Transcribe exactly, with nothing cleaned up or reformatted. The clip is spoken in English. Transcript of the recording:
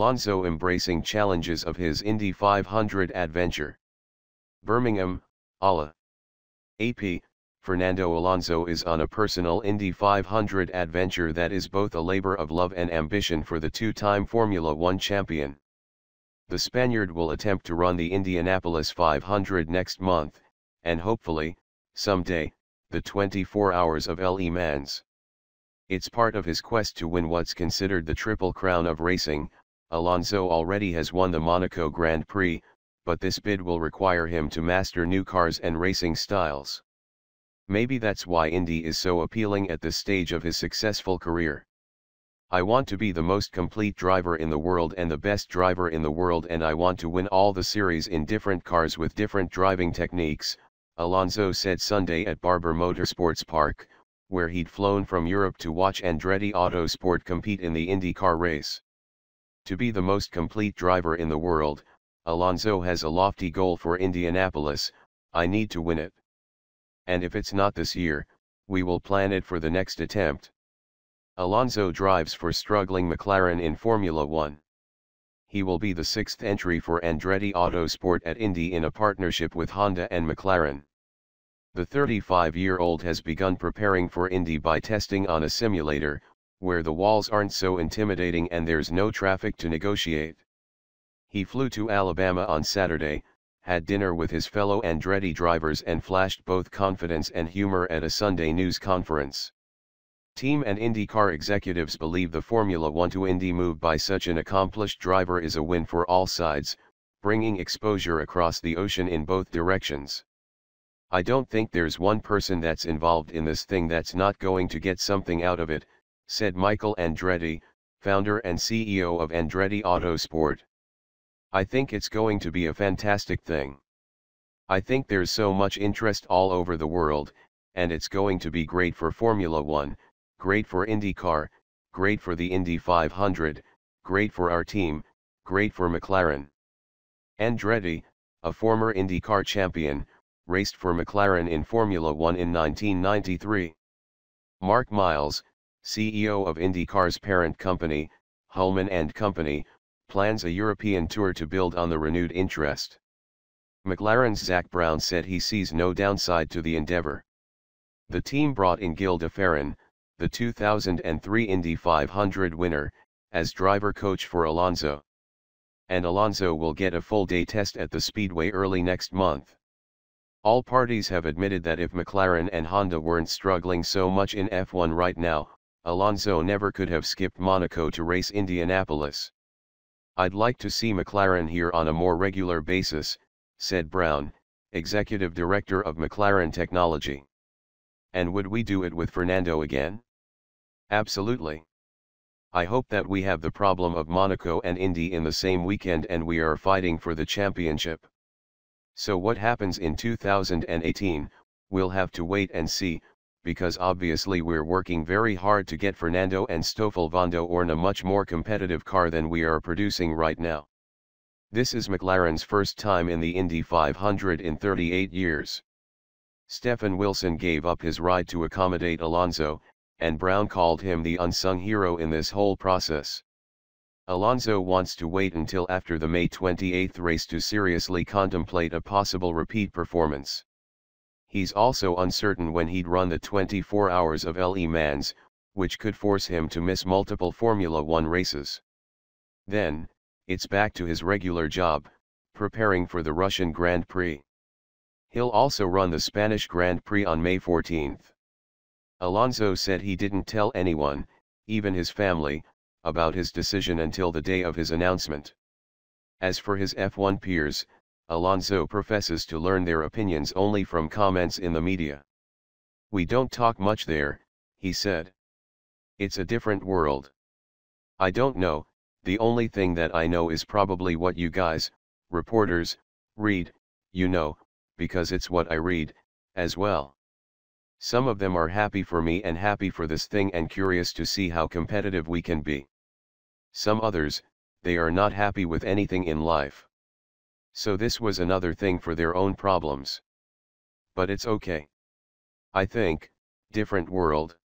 Alonso embracing challenges of his Indy five hundred adventure. Birmingham, A P, Fernando Alonso is on a personal Indy five hundred adventure that is both a labor of love and ambition for the two-time Formula One champion. The Spaniard will attempt to run the Indianapolis five hundred next month, and hopefully, someday, the twenty-four hours of Le Mans. It's part of his quest to win what's considered the Triple Crown of racing. Alonso already has won the Monaco Grand Prix, but this bid will require him to master new cars and racing styles. Maybe that's why Indy is so appealing at this stage of his successful career. I want to be the most complete driver in the world and the best driver in the world, and I want to win all the series in different cars with different driving techniques, Alonso said Sunday at Barber Motorsports Park, where he'd flown from Europe to watch Andretti Autosport compete in the IndyCar race. To be the most complete driver in the world, Alonso has a lofty goal for Indianapolis. I need to win it. And if it's not this year, we will plan it for the next attempt. Alonso drives for struggling McLaren in Formula One. He will be the sixth entry for Andretti Autosport at Indy in a partnership with Honda and McLaren. The thirty-five-year-old has begun preparing for Indy by testing on a simulator, where the walls aren't so intimidating and there's no traffic to negotiate. He flew to Alabama on Saturday, had dinner with his fellow Andretti drivers and flashed both confidence and humor at a Sunday news conference. Team and IndyCar executives believe the Formula One to Indy move by such an accomplished driver is a win for all sides, bringing exposure across the ocean in both directions. I don't think there's one person that's involved in this thing that's not going to get something out of it, said Michael Andretti, founder and C E O of Andretti Autosport. I think it's going to be a fantastic thing. I think there's so much interest all over the world, and it's going to be great for Formula One, great for IndyCar, great for the Indy five hundred, great for our team, great for McLaren. Andretti, a former IndyCar champion, raced for McLaren in Formula One in nineteen ninety-three. Mark Miles, C E O of IndyCar's parent company, Hulman and Company, plans a European tour to build on the renewed interest. McLaren's Zak Brown said he sees no downside to the endeavor. The team brought in Gil de Ferran, the two thousand three Indy five hundred winner, as driver coach for Alonso. And Alonso will get a full-day test at the Speedway early next month. All parties have admitted that if McLaren and Honda weren't struggling so much in F one right now, Alonso never could have skipped Monaco to race Indianapolis. I'd like to see McLaren here on a more regular basis, said Brown, executive director of McLaren Technology. And would we do it with Fernando again? Absolutely. I hope that we have the problem of Monaco and Indy in the same weekend and we are fighting for the championship. So what happens in two thousand eighteen, we'll have to wait and see, because obviously we're working very hard to get Fernando and Stoffel Vandoorne on a much more competitive car than we are producing right now. This is McLaren's first time in the Indy five hundred in thirty-eight years. Stefan Wilson gave up his ride to accommodate Alonso, and Brown called him the unsung hero in this whole process. Alonso wants to wait until after the May twenty-eighth race to seriously contemplate a possible repeat performance. He's also uncertain when he'd run the twenty-four hours of Le Mans, which could force him to miss multiple Formula One races. Then, it's back to his regular job, preparing for the Russian Grand Prix. He'll also run the Spanish Grand Prix on May fourteenth. Alonso said he didn't tell anyone, even his family, about his decision until the day of his announcement. As for his F one peers, Alonso professes to learn their opinions only from comments in the media. We don't talk much there, he said. It's a different world. I don't know, the only thing that I know is probably what you guys, reporters, read, you know, because it's what I read, as well. Some of them are happy for me and happy for this thing and curious to see how competitive we can be. Some others, they are not happy with anything in life. So this was another thing for their own problems. But it's okay. I think, different world.